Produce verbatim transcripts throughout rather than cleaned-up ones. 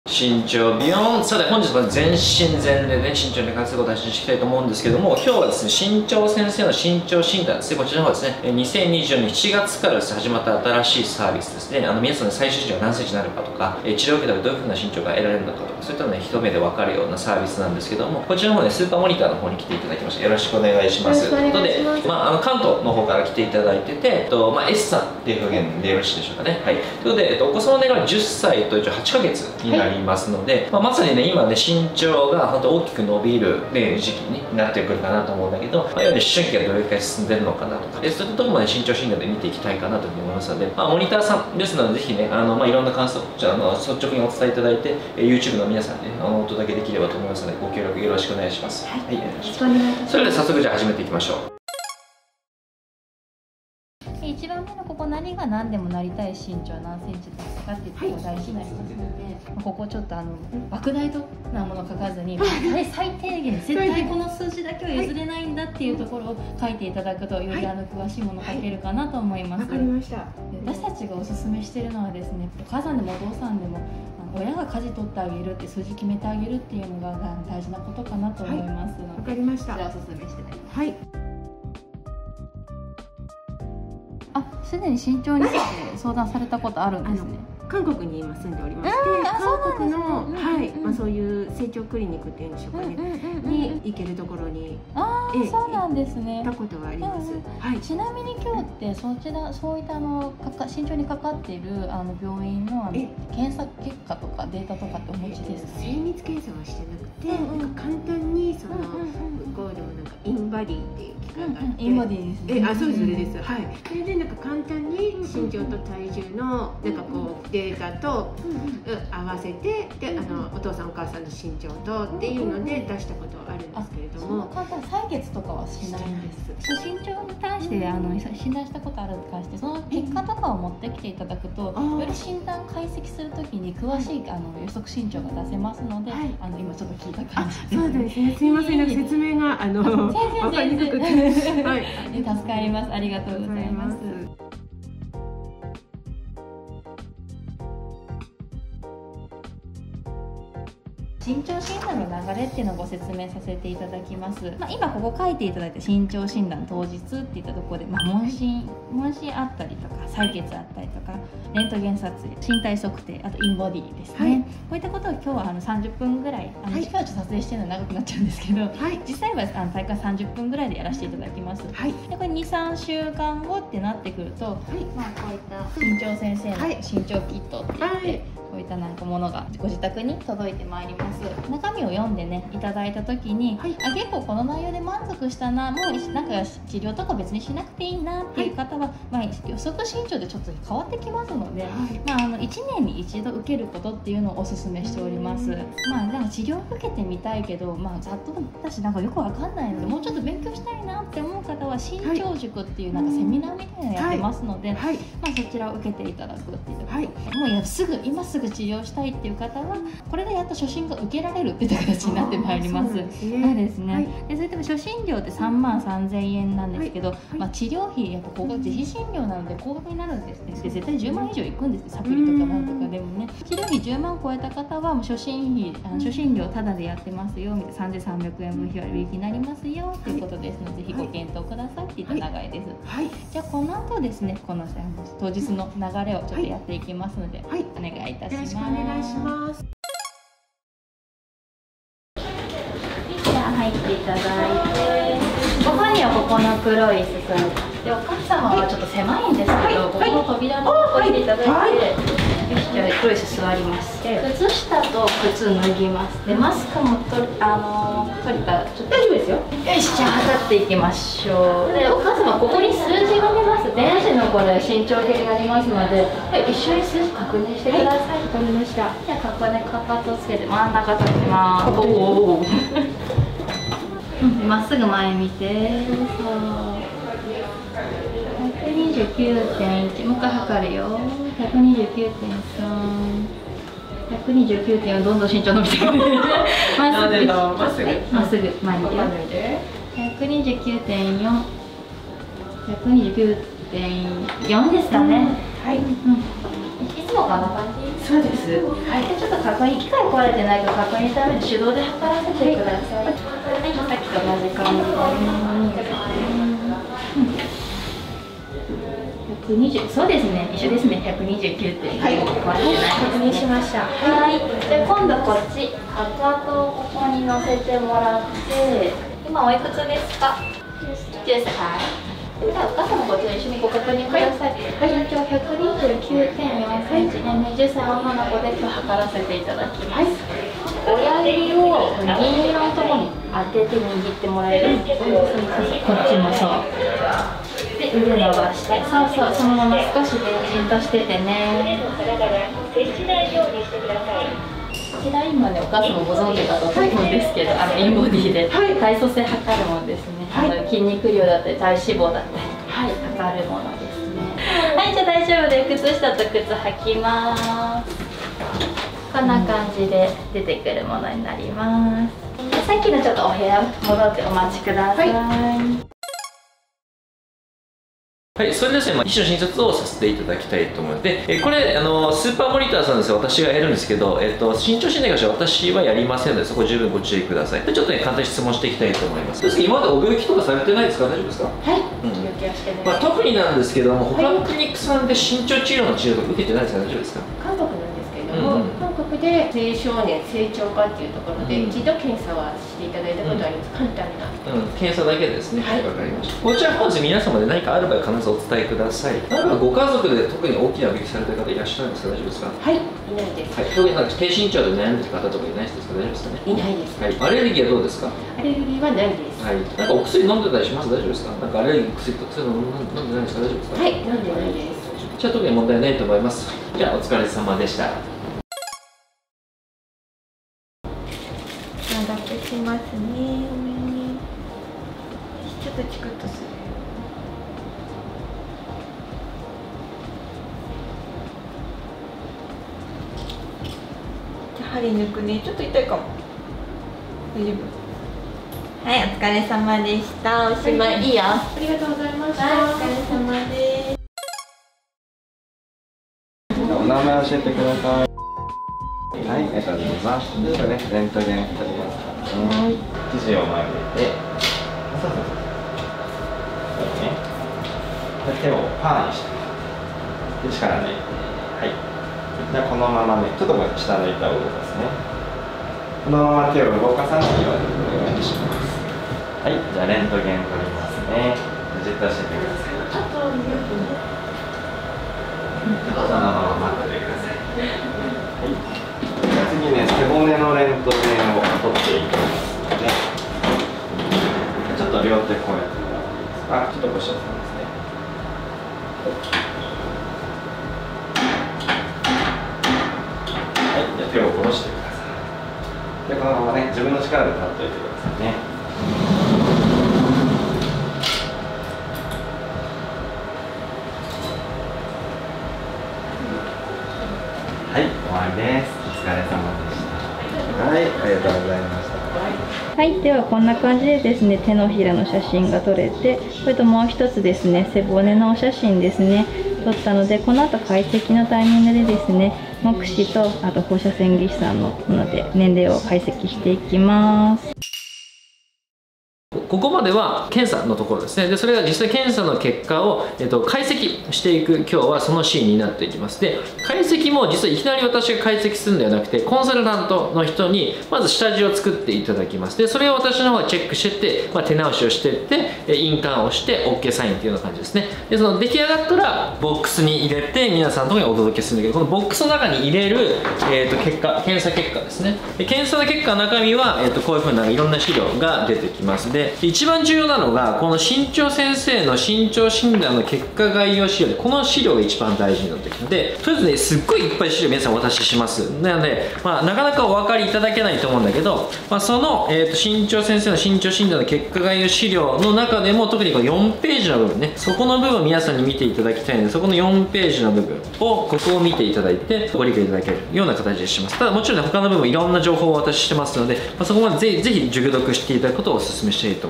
身長ビヨーン。さて本日は全身全霊で、ね、身長に関することを発信していきたいと思うんですけども、今日はですね、身長先生の身長診断ですね、こちらの方ですね、にせんにじゅうよねんしちがつからです、ね、始まった新しいサービスですね。あの皆さんの最終身長が何センチになるかとか、治療を受けたらどういうふうな身長が得られるのかとか、そういったのね、一目で分かるようなサービスなんですけども、こちらの方ね、スーパーモニターの方に来ていただきました。よろしくお願いします。ということで、まあ、あの関東の方から来ていただいてて、とまあ、S さんっていう表現でよろしいでしょうかね。はい。ということで、えっと、お子様の年齢がじゅっさいと一応はちかげつになりますので、はい、まあ、まさにね、今ね、身長が本当大きく伸びる、ね、時期になってくるかなと思うんだけど、まあ、いわゆる思春期がどれくらい進んでるのかなとか、でそういったところまで身長診断で見ていきたいかなというふうに思いますので、まあ、モニターさんですので、ぜひね、あのまあ、いろんな感想、じゃあ、あの率直にお伝えいただいて、YouTube の皆さんに、ね、あのお届けできればと思いますので、ご協力よろしくお願いします。はい、はい、よろしくお願いします。それでは早速じゃあ始めていきましょう。 いちばんめのここ、何が何でもなりたい身長何センチですかっていうところが大事になりますので、はい、ここちょっとあの莫大なもの書かずに、最低限絶対この数字だけは譲れないんだっていうところを書いていただくと、よりあの詳しいものを書けるかなと思います。わかりました。私たちがおすすめしているのはですね、お母さんでもお父さんでも親が舵取ってあげるって、数字決めてあげるっていうのが大事なことかなと思いますので、わかりました。じゃあおすすめしていただきます。はい。あ、すでに身長について相談されたことあるんですね。 韓国に今住んでおりまして、韓国のはい、まあそういう成長クリニックっていうんでしょうかね、に行けるところに、 ああ、そうなんですね。 行ったことがあります。 はい。ちなみに今日ってそちらそういったあの身長にかかっているあの病院のあの検査結果とかデータとかってお持ちですか？ 精密検査はしてなくて、なんか簡単にその向こうでもなんかインバディっていう機関があって、 インバディですね。 え、あ、そうです、それです。はい。それでなんか簡単に身長と体重のなんかこうデータと合わせて、で、あのお父さんお母さんの身長とっていうので出したことはあるんですけれども、 簡単採血とかはしないんです。身長に対してあの診断したことあるに関して、その結果とかを持ってきていただくと、より診断解析するときに詳しいあの予測身長が出せますので、あの今ちょっと聞いた感じです。 そうですね。すみません、なんか説明があの分かりにくくて、はい、 助かります。ありがとうございます。身長診断の流れっていうのをご説明させていただきます。まあ、今ここ書いていただいて身長診断当日っていったところで、まあ、問診問診あったりとか採血あったりとかレントゲン撮影、身体測定、あとインボディですね、はい、こういったことを今日はあのさんじゅっぷんぐらい、あの近いうち撮影してるのは長くなっちゃうんですけど、はい、実際はあの大会さんじゅっぷんぐらいでやらせていただきます、はい、でこれにさんしゅうかんごってなってくると、はい、まあ、こういった身長先生の身長キットって言って、はい、こういったなんかものがご自宅に届いてまいります。中身を読んでねいただいた時に、はい、あ、結構この内容で満足したな、もうなんか治療とか別にしなくていいなっていう方は、はい、まあ、予測身長でちょっと変わってきますので、はい、まあ、あのいちねんに一度受けることっていうのをおすすめしております。まあ、なんか治療を受けてみたいけど、まあ、ざっとだしなんかよくわかんないので、もうちょっと勉強したいなって思う方は身長塾っていうなんかセミナーみたいなのやってますので、はいはい、まあ、そちらを受けていただくっていう、はい、もうやすぐ今すぐ治療したいっていう方はこれでやっと初診が受けられるっていう形になってまいります。そうですね。はい、でそれでも初診料ってさんまんさんぜんえんなんですけど、はいはい、まあ、治療費やっぱ高額、自費診療なので高額になるんですね。で絶対じゅうまん以上いくんですね。サプリとかなんとかでもね。治療費じゅうまん超えた方はもう初診費、あの初診料タダでやってますよみたいな、さんぜんさんびゃくえん分割引になりますよということですので、ぜひご検討くださいっていった流れです。はい、じゃあこの後ですね、この当日の流れをちょっとやっていきますので、はい、お願いいたします。よろしくお願いします。入っていただいて、ご本人はここの黒い椅子座ってで、お母様はちょっと狭いんですけど、ここの扉のとこ入れていただいて、はい、よし、じゃあ黒い椅子座ります。靴下と靴脱ぎます。でマスクも取り、あのー、取りたちょっと大丈夫ですよ。よし、じゃあ測っていきましょう。でお母様ここに数字が出ます。電子のこれ身長計がありますので、一緒に数字確認してください。わかりました。じゃあここでかかとつけて真ん中立ちます。おお。まっすぐ前見て、そう。ひゃくにじゅうきゅうてんいち、もう一回測るよ。ひゃくにじゅうきゅうてんさん、ひゃくにじゅうきゅうてんよん、どんどん身長伸びてくる。まっすぐ、まっすぐ、まっすぐ前見て。ひゃくにじゅうきゅうてんよん、ひゃくにじゅうきゅうてんよんですかね。はい。うん。 つもこんな感じ。 そうです。はい。 でちょっと確認、機械壊れてないか確認のために手動で測らせてください。はい、さっきと同じ感じで。ひゃくにじゅう、そうですね、一緒ですね、ひゃくにじゅうきゅうてんご、はい、壊れてない。 確認しました。 はい。で今度こっち、かかとをここに乗せてもらって、今おいくつですか？じゅっさい。ではお母様こちら一緒にご確認ください。身長ひゃくにじゅうきゅうてんよんセンチでにじゅっさい女の子で今日測らせていただきます。親指を銀色のところに当てて握ってもらえる。こっちもそう。で腕伸ばして、そうそう、そのまま少しでじんとしててね。こちら今ね、お母様ご存知かと思うんですけど、あのインボディで体組成測るものですね。あの筋肉量だったり体脂肪だったり、はい、測るものですね。はい、じゃあ大丈夫で靴下と靴履きます。こんな感じで出てくるものになります。さっきのちょっとお部屋戻ってお待ちください。はいはい、それでですね、まあ、一種の診察をさせていただきたいと思うので、えこれあのスーパーモニターさんですよ、私がやるんですけど、えっと、身長診断に関しては私はやりませんので、そこ十分ご注意ください。でちょっとね、簡単に質問していきたいと思います。ですけど、今までお病気とかされてないですか？大丈夫ですか？ はい、うん、病気はしてない、 まあ、特になんですけども、他のクリニックさんで身長治療の治療とか受けてないですか？大丈夫ですか？ 韓国なんですけれども、うんうん、韓国で青少年成長科っていうところで、うん、一度検査はしていただいたことあります。うん、簡単な、 うん、検査だけですね。はい、わかりました。こちら本日皆様で何かある場合必ずお伝えください。例えばご家族で特に大きな病気されてる方いらっしゃるんですか？大丈夫ですか？ はい、いないです。 はい、特になんか低身長で悩んでる方とかいないですか？大丈夫ですかね？ いないです。 はい、アレルギーはどうですか？ アレルギーはないです。 はい、なんかお薬飲んでたりします？大丈夫ですか？なんかアレルギーの薬とかそういうの飲んでないですか？大丈夫ですか？ はい、飲んでないです。 じゃあ特に問題ないと思います。じゃあお疲れ様でした。 長くしますね。ちょっとチクッとする。針抜くね。ちょっと痛いかも。大丈夫。はい、お疲れ様でした。おしまい。いいよ。ありがとうございました。お疲れ様です。 お名前教えてください。はい、ありがとうございます。ではね、レントゲン取ります。はい。肘を曲げて。そうそうそう。そうね。手をパーにして。で、力抜いて。はい。じゃあこのままね、ちょっとこれ下の板を動かすね。このまま手を動かさないようにお願いします。はい、じゃあレントゲン取りますね。じっとしててください。あとにふん。そのまま待っててください。はい。じゃあ次ね、背骨のレントゲンを取っていきますので、ちょっと両手こうやってもらっていいですか？ちょっとご視聴さんですね。手を下ろしてください。で、このままね、自分の力で立っておいてくださいね。はい、終わりです。お疲れ様でした。はい、ありがとうございました。 はい、ではこんな感じでですね、手のひらの写真が撮れて、これともう一つですね、背骨のお写真ですね、撮ったので、この後解析のタイミングでですね、目視とあと放射線技師さんのもので年齢を解析していきます。 ここまでは検査のところですね。でそれが実際検査の結果を、えっと、解析していく今日はそのシーンになっていきます。で解析も実はいきなり私が解析するんではなくて、コンサルタントの人にまず下地を作っていただきます。でそれを私の方がチェックしてって、まあ、手直しをしていって印鑑をして オーケー サインっていうような感じですね。でその出来上がったらボックスに入れて皆さんのところにお届けするんだけど、このボックスの中に入れる、えー、と結果検査結果ですね。で検査の結果の中身は、えー、とこういうふうないろんな資料が出てきます。で一番重要なのがこの身長先生の身長診断の結果概要資料で、この資料が一番大事になってくるので、とりあえずねすっごいいっぱい資料皆さんお渡しします。なので、まあ、なかなかお分かりいただけないと思うんだけど、まあ、その、えー、と身長先生の身長診断の結果概要資料の中でも特にこのよんページの部分ね、そこの部分を皆さんに見ていただきたいので、そこのよんページの部分をここを見ていただいてご理解いただけるような形でします。ただもちろんね他の部分いろんな情報をお渡ししてますので、まあ、そこまでぜひぜひ熟読していただくことをお勧めしたいと思います。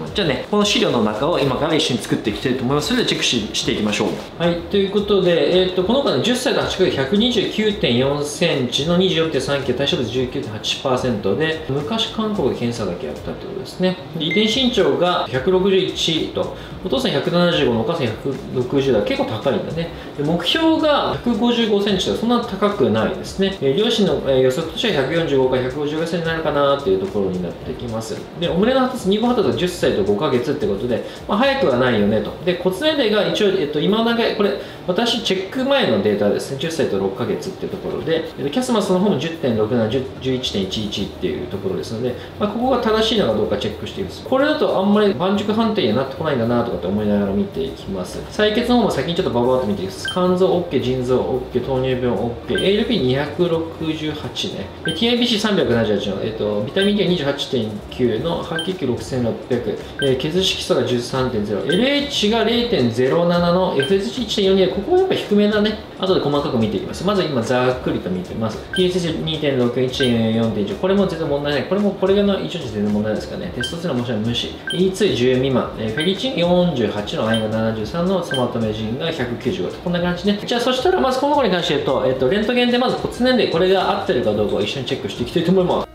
思います。じゃあね、この資料の中を今から一緒に作っていきたいと思います。それでチェックししていきましょう。はい、ということで、えー、とこの子は、ね、じゅっさいとはちかげつひゃくにじゅうきゅうてんよんセンチの にじゅうよんてんさんキロ、対象物 じゅうきゅうてんはちパーセント で、昔韓国で検査だけやったってことですね。で遺伝身長がひゃくろくじゅういちと、お父さんひゃくななじゅうごのお母さんひゃくろくじゅうだ、結構高いんだね。で目標がひゃくごじゅうごセンチとそんな高くないですね。えー、両親の、えー、予測としてはひゃくよんじゅうごからひゃくごじゅうごセンチになるかなっていうところになってきます。でお胸の発達、に号発達がじゅっさいとごかげつってことで、まあ、早くはないよねと。で骨年齢が一応、えっと、今だけこれ私チェック前のデータですね。じゅっさいとろっかげつっていうところで、キャスマスの方も じゅってんろくなな、じゅういちてんいちいち っていうところですので、まあ、ここが正しいのかどうかチェックしています。これだとあんまり盤熟判定にはなってこないんだなとかって思いながら見ていきます。採血の方も先にちょっとバババッと見ていきます。肝臓 OK、腎臓 OK、糖尿病 OK、エーエルピーにひゃくろくじゅうはち ね。ティーアイビーシーさんびゃくななじゅうはち の、えっと、ビタミン D が にじゅうはちてんきゅう の白血球ろくせんろっぴゃく、えー、血色素が じゅうさんてんゼロ、エルエイチ が れいてんゼロなな の エフエスジーいちてんよんに で、ここはやっぱ低めだね。後で細かく見ていきます。まず今ざっくりと見てます。ティーエスエスにてんろく、いちてんよんてんいち、これも全然問題ない。これもこれがの一応全然問題ですかね。テストステロンもちろん無視。イーツーじゅう 未満、えー、フェリチンよんじゅうはちのアインがななじゅうさんのソマトメジンがひゃくきゅうじゅうごと、こんな感じね。じゃあそしたらまずこの子に関して言うと、えっと、レントゲンでまず骨年齢、これが合ってるかどうかを一緒にチェックしていきたいと思います。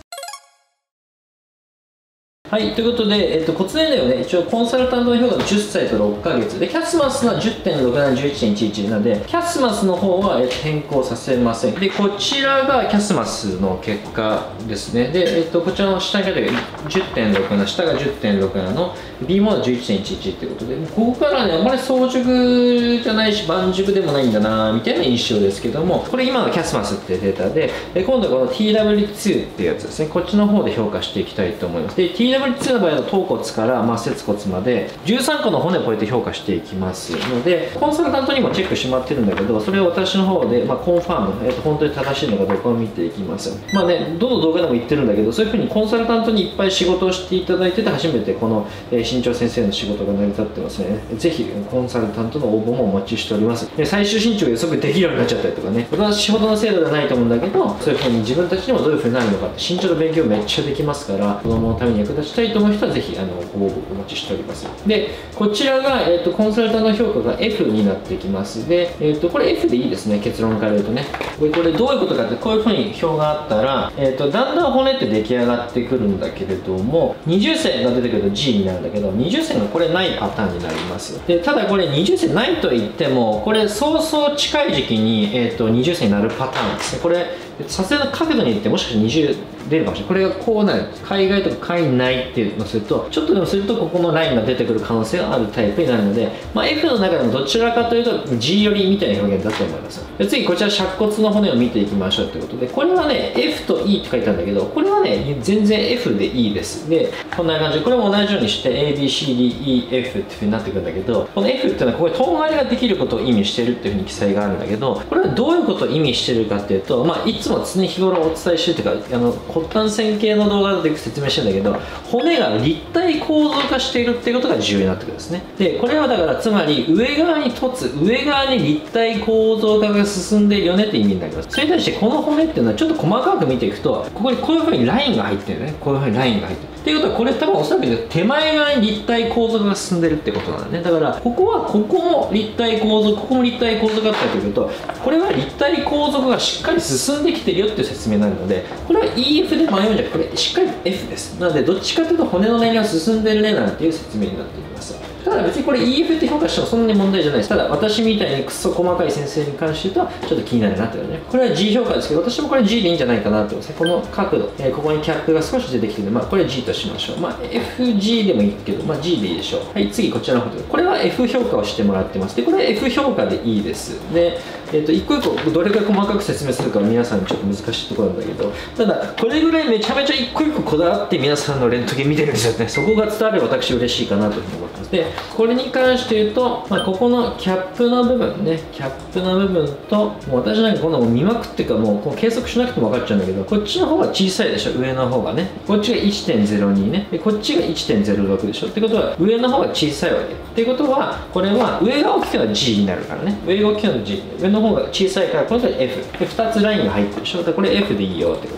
はい、ということで、えっと、骨年齢はね、一応コンサルタントの評価がじゅっさいとろっかげつで、キャスマスが じゅってんろくなな、じゅういちてんいちいち なので、キャスマスの方は、えっと、変更させません。で、こちらがキャスマスの結果ですね。で、えっと、こちらの下に書いてある じゅってんろくなな、下が じゅってんろくなな の ビー モード じゅういちてんいちいち ということで、ここからね、あんまり早熟じゃないし、盤熟でもないんだなみたいな印象ですけども、これ今のキャスマスっていうデータで、で今度はこの ティーダブリューツー っていうやつですね。こっちの方で評価していきたいと思います。で、ティーダブリューツー の場合は頭骨からまあ接骨までじゅうさんこの骨をこうやって評価していきますので、コンサルタントにもチェックしてもらってるんだけど、それを私の方で、まあ、コンファーム、えー、と本当に正しいのかどうかを見ていきます。まあね、どの動画でも言ってるんだけど、そういうふうにコンサルタントにいっぱい仕事をしていただいてて初めてこの、えー、新潮先生の仕事が成り立ってますね。ぜひコンサルタントの応募もお待ちしております。で最終身長が予測できるようになっちゃったりとかね、私ほどの制度ではないと思うんだけど、そういうふうに自分たちにもどういうふうになるのかって身長の勉強めっちゃできますから、子供のために役立ちたいと思う人はぜひあのご応募お待ちしております。でこちらが、えー、とコンサルタントの評価が エフ になってきます。で、えー、とこれ エフ でいいですね、結論から言うとね。これこれどういうことかって、こういうふうに表があったら、えー、とだんだん骨って出来上がってくるんだけれども、二重線が出てくると ジー になるんだけど、二重線がこれないパターンになります。でただこれ二重線ないと言っても、これそうそう近い時期に、えー、と二重線になるパターンですね。これ撮影の角度によってもしかして二重出るかもしれない。これがこうなる、海外とか海内っていうのをすると、ちょっとでもするとここのラインが出てくる可能性があるタイプになるので、まあ、F の中でもどちらかというと G 寄りみたいな表現だと思います。で次こちら尺骨の骨を見ていきましょうということで、これはね F と E って書いてあるんだけど、これはね全然 F でいいです。でこんな感じで、これも同じようにして エービーシーディーイーエフ っていうふうになってくるんだけど、この F っていうのはここでとんがりができることを意味してるっていうふうに記載があるんだけど、これはどういうことを意味してるかっていうと、まあ、いつも常日頃お伝えしてるというか、あの骨端線系の動画でよく説明してるんだけど、骨が立体構造化しているっていうことが重要になってくるんですね。でこれはだからつまり上側に凸、上側に立体構造化が進んでいるよねって意味になります。それに対してこの骨っていうのはちょっと細かく見ていくと、ここにこういうふうにラインが入ってるね。こういうふうにラインが入ってるっていうことは、これ多分おそらく手前側に立体構造化が進んでるってことなんだね。だからここはここも立体構造、ここも立体構造化だったということ、これは立体構造化がしっかり進んできてるよっていう説明になるので、これは イーエフ で迷うんじゃなくて、これしっかり エフ です。なのでどっちかというと骨の年齢が進んでるねなんていう説明になっています。ただ別にこれ イーエフ って評価してもそんなに問題じゃないです。ただ私みたいにクソ細かい先生に関して言うとちょっと気になるなっていうね。これは G 評価ですけど、私もこれ G でいいんじゃないかなと思います。この角度、えー、ここにキャップが少し出てきてるので、まあ、これは G としましょう。まあ エフジー でもいいけど、まあ G でいいでしょう。はい、次こちらの方で、これは F 評価をしてもらってます。でこれは F 評価でいいです。で、えー、と一個一個どれくらい細かく説明するかは皆さんちょっと難しいところなんだけど、ただこれぐらいめちゃめちゃ一個一個こだわって皆さんのレントゲン見てるんですよね。そこが伝われば私嬉しいかなというふうに思ってます。でこれに関して言うと、まあ、ここのキャップの部分ね、キャップの部分と、もう私なんかこんなの見まくっていうか、もうこう計測しなくても分かっちゃうんだけど、こっちの方が小さいでしょ、上の方がね。こっちが いちてんゼロに ね、でこっちが いちてんゼロろく でしょ。ってことは上の方が小さいわけ。っていうことは、これは上が大きくなる G になるからね。上が大きくなる G、上の方が小さいから、これが F。でふたつラインが入ってるでしょ。でこれ F でいいよってこと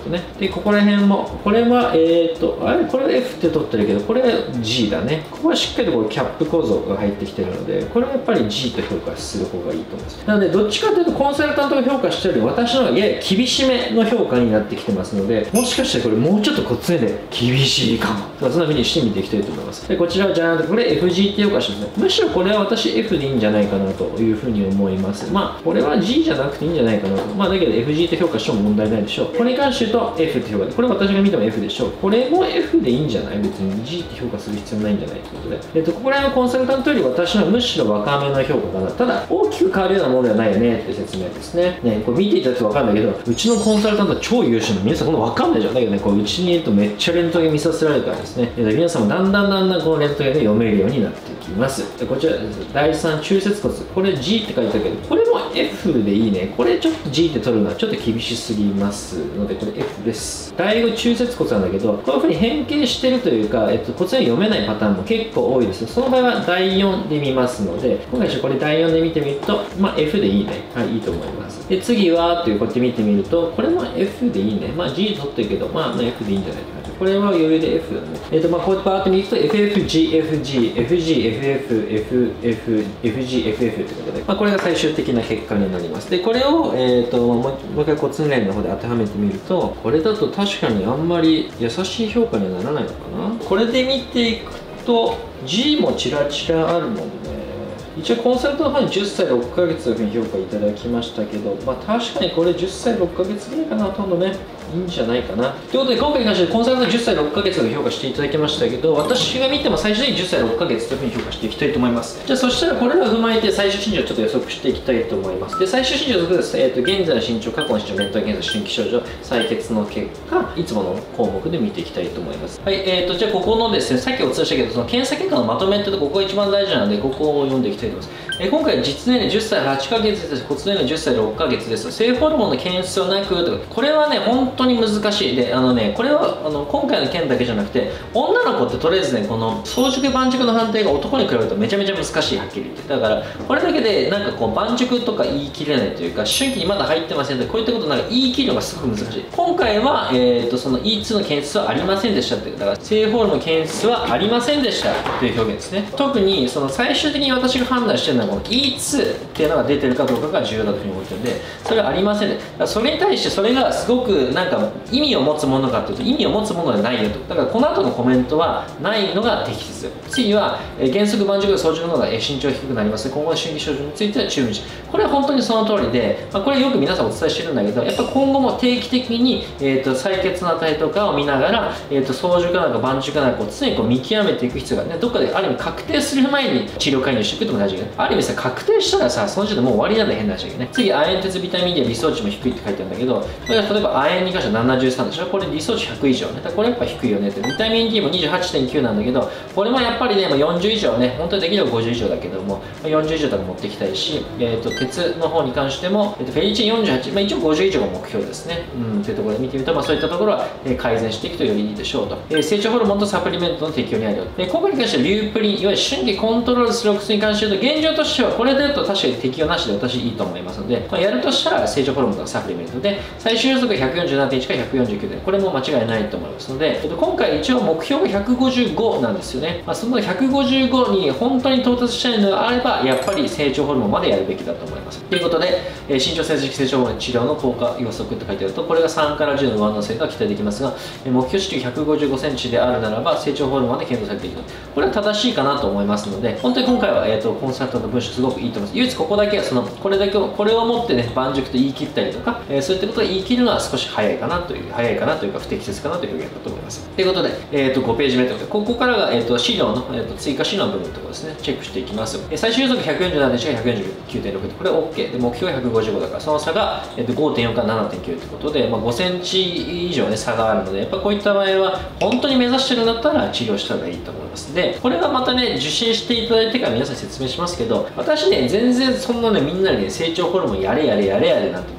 ことね。でここら辺もこれはえっとあれこれ エフ って取ってるけどこれ ジー だね。ここはしっかりとこうキャップ構造が入ってきてるのでこれはやっぱり ジー と評価する方がいいと思います。なのでどっちかというとコンサルタントが評価してるより私のやや厳しめの評価になってきてますので、もしかしてこれもうちょっとこっちで厳しいかも、そんな風にしてみていきたいと思います。でこちらはじゃあこれ エフジー って評価してますね。むしろこれは私 エフ でいいんじゃないかなというふうに思います。まあこれは ジー じゃなくていいんじゃないかなと。まあだけど エフジー って評価しても問題ないでしょう。これに関して言うと エフ って評価で、これ私が見ても エフ でしょう。これも エフ でいいんじゃない、別に ジー って評価する必要ないんじゃないということで、えっとここら辺はコンサルタントより私のむしろ若めの評価かな。ただ大きく変わるようなものではないよねって説明ですね。ねこれ見ていただくと分かるんだけど、うちのコンサルタントは超優秀な皆さんこの分かんないじゃん。だけどねこううちにいるとめっちゃレントゲン見させられるからですね、皆さんもだんだんだんだんこのレントゲンで読めるようになっていきます。でこちらだいさん中節骨、これ ジー って書いてあるけどこれも エフ でいいね。これちょっと ジー って取るのはちょっと厳しすぎますのでこれ エフ です。だいご中節骨なんだけどこういうふうに変形してるというか、えっと、骨が読めないパターンも結構多いです。その場合はだいよんで見ますので、今回これだいよんで見てみるとまあ エフ でいいね。はい、いいと思います。で次はっていうこうやって見てみるとこれも エフ でいいね。まあ ジー 取ってるけどまあ エフ でいいんじゃないかな。これは余裕で エフ だね。えっとまあこうやってバーッと見ると エフエフジーエフジーエフジーエフエフエフエフエフジーエフエフ ということで、まあ、これが最終的な結果になります。でこれを、えー、ともうもう一回骨年の方で当てはめてみるとこれだと確かにあんまり優しい評価にはならないのかな。これで見ていくと ジー もチラチラあるもんね。一応コンサルタントの方にじゅっさいろっかげつというふうに評価いただきましたけど、まあ確かにこれじゅっさいろっかげつぐらいかな、ほとんどね、いいんじゃないかな。ということで今回に関してコンサルタントじゅっさいろっかげつの評価していただきましたけど、私が見ても最終的にじゅっさいろっかげつというふうに評価していきたいと思います。じゃあそしたらこれらを踏まえて最終身長をちょっと予測していきたいと思います。で、最終身長です、えーと、現在の身長、過去の身長、メンタル検査、春季症状、採血の結果、いつもの項目で見ていきたいと思います。はい、えーと、じゃあここのですね、さっきお伝えしたけど、その検査結果のまとめってとここが一番大事なので、ここを読んでいきたいと思います。えー、今回実年齢じゅっさいはちかげつです。骨年齢じゅっさいろっかげつです。性ホルモンの検出はなくとか、これはね、本当に難しい。で、あのね、これはあの今回の件だけじゃなくて、女の子ってとりあえずね、この早熟晩熟の判定が男に比べるとめちゃめちゃ難しい、はっきり言って。だから、これだけでなんかこう晩熟とか言い切れないというか、春季にまだ入ってませんので、こういったことなんか言い切るのがすごく難しい。今回は、えーと、その イーツー の検出はありませんでしたっていう、だから性ホルモンの検出はありませんでしたという表現ですね。特にその最終的に私が判断してるのはこの イーツー っていうのが出てるかどうかが重要だというふうに思ってるんで、それはありませんね。だからそれに対してそれがすごくなんか意味を持つものかというと意味を持つものではないよと。だからこの後のコメントはないのが適切。次は、えー、原則晩熟で早熟の方が身長低くなります。今後の春季症状については注意し、これは本当にその通りで、まあ、これよく皆さんお伝えしてるんだけど、やっぱ今後も定期的に、えー、と採血の値とかを見ながら、えー、と早熟なのか晩熟なのかを常にこう見極めていく必要がある、ね、どっかである意味確定する前に治療介入していくことも大事だよね。ある意味さ確定したらさその時点でもう終わりなんだよ、変な話だけどね。次亜鉛鉄ビタミン D は理想値も低いって書いてあるんだけど、これは例えば亜鉛に関してはななじゅうさんでしょ、これ理想値ひゃく以上ね。だからこれやっぱ低いよねって。ビタミン D も にじゅうはちてんきゅう なんだけど、これもやっぱりね、まあ、よんじゅう以上ね、本当にできればごじゅう以上だけども、まあ、よんじゅう以上多分持っていきたいし、えー、と鉄の方に関しても、えー、とフェリチンよんじゅうはち、まあ、一応ごじゅう以上が目標ですね。うん、というところで見てみると、まあ、そういったところは、えー、改善していくとよりいいでしょうと。えー、成長ホルモンとサプリメントの適用にあるよ。で今回に関してはリュープリン、いわゆる春季コントロールするお薬に関して言うと、現状としてはこれだと確かに適用なしで私いいと思いますので、まあ、やるとしたら成長ホルモンとかサプリメントで、最終予測が ひゃくよんじゅうななてんいち からひゃくよんじゅうきゅうてん、これも間違いないと思いますので、えっと、今回一応目標がひゃくごじゅうごなんですよね。まあ、そのひゃくごじゅうごに本当に到達したいのであれば、やっぱり成長ホルモンまでやるべきだと思います。ということで、えー、身長成績成長ホルモン治療の効果予測と書いてあると、これがさんからじゅうの上乗せが期待できますが、えー、目標値ひゃくごじゅうごセンチであるならば、成長ホルモンで検討されていく。これは正しいかなと思いますので、本当に今回は、えー、とコンサルタントの文章すごくいいと思います。唯一ここだけはその、これだけを、これをもってね、晩熟と言い切ったりとか、えー、そういったことを言い切るのは少し早いかなという、早いかなというか不適切かなという表現だと思います。ということで、えー、とごページ目ということで、ここからが、えー、と資料の、えー、と追加資料の部分のところですね、チェックしていきます。えー、最終予測ひゃくよんじゅうななてんいちからひゃくよんじゅうきゅうてんろく、これ OK。で、目標ひゃくごじゅうごだから、その差が、えー、と ごてんよん から ななてんきゅうということで、まあ、ごセンチ以上ね、差があるので、やっぱこういった場合は、本当に目指してるんだったら治療した方がいいと思います。で、これはまたね、受診していただいてから皆さんに説明しますけど、私ね、全然そんなね、みんなにね、成長ホルモンやれやれやれやれなんて別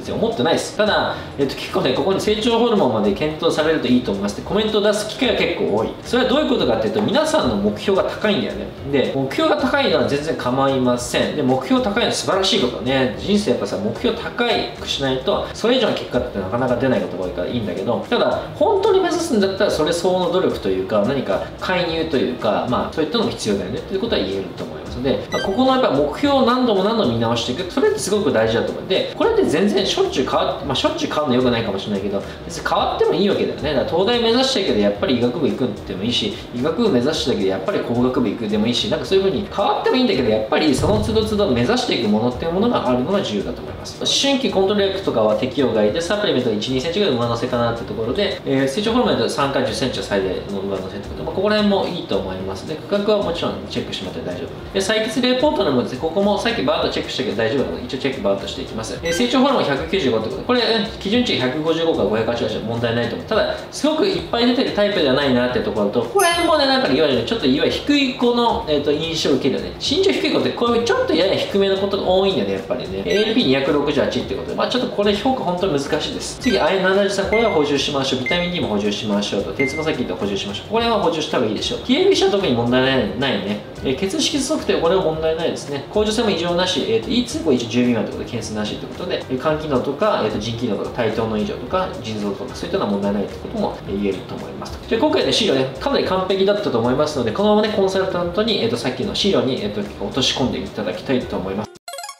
別に思ってないです。ただ、えっと、結構ねここに成長ホルモンまで検討されるといいと思いますってコメントを出す機会が結構多い。それはどういうことかっていうと、皆さんの目標が高いんだよね。で目標が高いのは全然構いません。で目標高いのは素晴らしいことね。人生やっぱさ、目標高くしないとそれ以上の結果ってなかなか出ないことが多いからいいんだけど、ただ本当に目指すんだったらそれ相応の努力というか、何か介入というか、まあそういったのも必要だよねっていうことは言えると思いますので、まあ、ここのやっぱ目標を何度も何度も見直していく、それってすごく大事だと思う。でこれって全然しょっちゅう変わって、まあ、しょっちゅう変わるのよくないかもしれないけど、別に変わってもいいわけだよね。だから東大目指したいけどやっぱり医学部行くってもいいし、医学部目指したいけどやっぱり工学部行くでもいいし、なんかそういう風に変わってもいいんだけど、やっぱりその都度都度目指していくものっていうものがあるのが重要だと思います。思春期コントロール薬とかは適用外で、サプリメントがいち、にセンチぐらい上乗せかなってところで、えー、成長ホルモンでさんからじゅっセンチは最大の上乗せってことで、まあ、ここら辺もいいと思います。で価格はもちろんチェックしてもらって大丈夫で、採血レポートのもですね、ここもさっきバーッとチェックしたけど大丈夫なので、一応チェックバーッとしていきます。えー、成長ホルモンひゃくきゅうじゅうごってことで、これ基準値ひゃくごじゅうごからごひゃくはちじゃ問題ないと思う。ただすごくいっぱい出てるタイプではないなっていうところと、ここら辺もね、なんかいわゆるちょっといわゆる低い子の、えー、と印象を受けるよね。身長低い子ってこういうちょっとやや低めのことが多いんだよね、やっぱりね。エーエルピーにひゃくろくじゅうはち ってことで、まあちょっとこれ評価本当に難しいです。次、アイエヌななじゅうさん、これは補充しましょう。ビタミン D も補充しましょうと。鉄もさっき言った補充しましょう。これは補充した方がいいでしょう。ティーエルビー は特に問題ないないね。えー、血色素測定、これは問題ないですね。甲状腺も異常なし、えー、と イーツー も一応じゅうびまんということで、検出なしということで、えー、肝機能とか、えー、と腎機能とか体糖の異常とか腎臓とか、そういったのは問題ないということも言えると思います。で今回ね、資料ね、かなり完璧だったと思いますので、このままね、コンサルタントに、えー、とさっきの資料に、えー、と落とし込んでいただきたいと思います。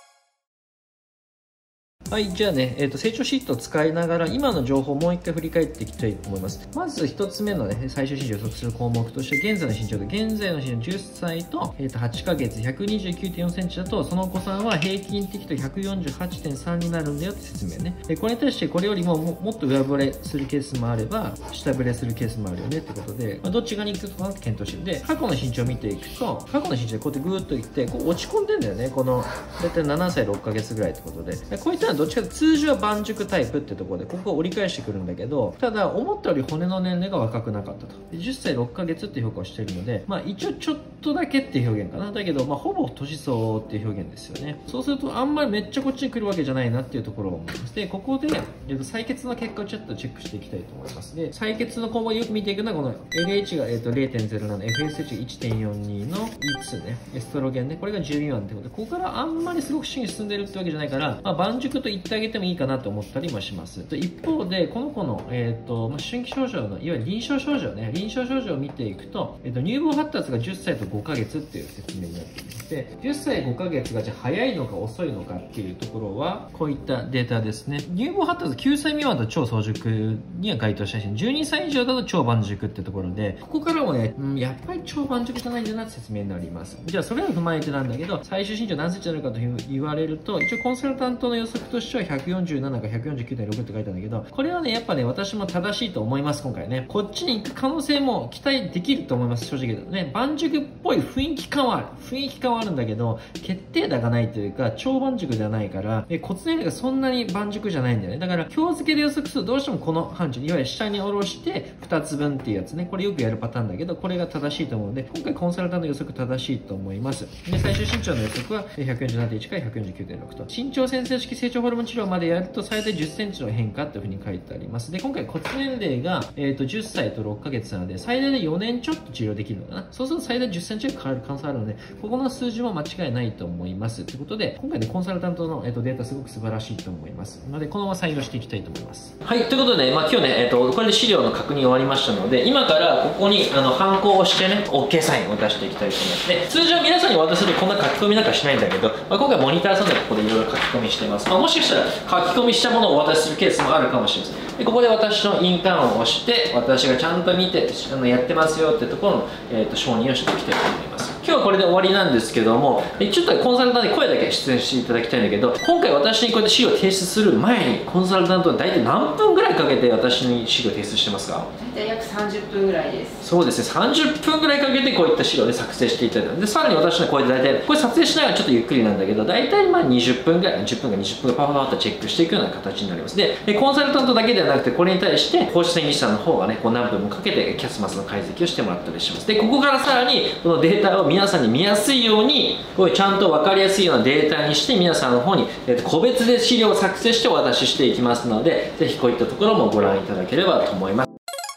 はい、じゃあね、えーと、成長シートを使いながら、今の情報をもう一回振り返っていきたいと思います。まず一つ目のね、最終身長を予測する項目として、現在の身長で、現在の身長じゅっさいと、えーと、はちかげつ、ひゃくにじゅうきゅうてんよんセンチだと、そのお子さんは平均的と ひゃくよんじゅうはちてんさん になるんだよって説明ね。でこれに対して、これよりもももっと上振れするケースもあれば、下振れするケースもあるよねってことで、まあ、どっちがに行くかなって検討してるんで、過去の身長を見ていくと、過去の身長でこうやってグーッといって、こう落ち込んでんだよね。この、だいたいななさいろっかげつぐらいってことで。でこういったのはどっちかというと通常は盤熟タイプってところで、ここを折り返してくるんだけど、ただ思ったより骨の年齢が若くなかったと。でじゅっさいろっかげつっていう評価をしているので、まあ一応ちょっとだけっていう表現かな。だけど、まあほぼ年相応っていう表現ですよね。そうするとあんまりめっちゃこっちに来るわけじゃないなっていうところを思います。で、ここで、えっと、採血の結果をちょっとチェックしていきたいと思います。で、採血の項目をよく見ていくのは、この エルエイチ が、えっと、れいてんゼロなな、エフエスエイチ が いってんよんに の イーツー ね、エストロゲンね、これがじゅうにばんってことで、ここからあんまりすごく進進んでるってわけじゃないから、まあ盤熟と言ってあげてもいいかなと思ったりもします。一方で、この子の、えーとまあ、思春期症状のいわゆる臨床症状ね、臨床症状を見ていくと、えーと乳房発達がじゅっさいとごかげつっていう説明になっています。で、じゅっさいごかげつがじゃあ早いのか遅いのかっていうところは、こういったデータですね。乳房発達きゅうさい未満だと超早熟には該当しないし、じゅうにさい以上だと超盤熟ってところで、ここからもね、うん、やっぱり超盤熟じゃないんだなって説明になります。じゃあそれを踏まえてなんだけど、最終身長何センチになるかと言われると、一応コンサルタントの予測としてはひゃくよんじゅうななかひゃくよんじゅうきゅうてんろくって書いてあるんだけど、これはね、やっぱね、私も正しいと思います、今回ね。こっちに行く可能性も期待できると思います、正直言うとね。盤熟っぽい雰囲気感はある。雰囲気感はあるんだけど、決定打がないというか、超盤熟ではないから、え骨年齢がそんなに盤熟じゃないんだよね。だから、今日付けで予測するとどうしてもこの範疇、いわゆる下に下ろしてふたつぶんっていうやつね。これよくやるパターンだけど、これが正しいと思うので、今回コンサルタントの予測正しいと思います。で、最終身長の予測はひゃくよんじゅうななてんいちからひゃくよんじゅうきゅうてんろくと。身長先生式成長ホルモン治療までやると最大じゅっセンチの変化というふうに書いてあります。で、今回骨年齢が、えー、とじゅっさいとろっかげつなので、最大でよねんちょっと治療できるのかな。そうすると最大じゅっセンチが変わる可能性あるので、ここの数字も間違いないと思います。ということで、今回ね、コンサルタントの、えー、とデータすごく素晴らしいと思います。ので、このまま採用していきたいと思います。はい、ということで、まあ、今日ね、えー、とこれで資料の確認終わりましたので、今からここにあのハンコを押してね、OK サインを出していきたいと思います。で、通常皆さんにお渡しするこんな書き込みなんかしないんだけど、まあ、今回モニターさんでここでいろいろ書き込みしています。まあ、もしかしたら書き込みしたものをお渡しするケースもあるかもしれません。でここで私の印鑑を押して、私がちゃんと見てあのやってますよってところの、えー、と承認をしていきたいと思います。今日はこれで終わりなんですけども、ちょっとコンサルタントに声だけ出演していただきたいんだけど、今回私にこうやって資料を提出する前に、コンサルタントは大体何分ぐらいかけて私に資料を提出してますか？ 大体約さんじゅっぷんぐらいです。 そうですね、さんじゅっぷんぐらいかけてこういった資料で作成していただいた。で、さらに私のこれで大体、これ撮影しながらちょっとゆっくりなんだけど、大体まあにじゅっぷんぐらい、じゅっぷんかにじゅっぷんがパパパッとチェックしていくような形になります。で、コンサルタントだけではなくて、これに対して放射線技師さんの方がね、こう何分もかけてキャスマスの解析をしてもらったりします。で、ここからさらにこのデータを皆皆さんに見やすいようにこういうちゃんと分かりやすいようなデータにして皆さんの方に、えー、と個別で資料を作成してお渡ししていきますので、ぜひこういったところもご覧いただければと思います。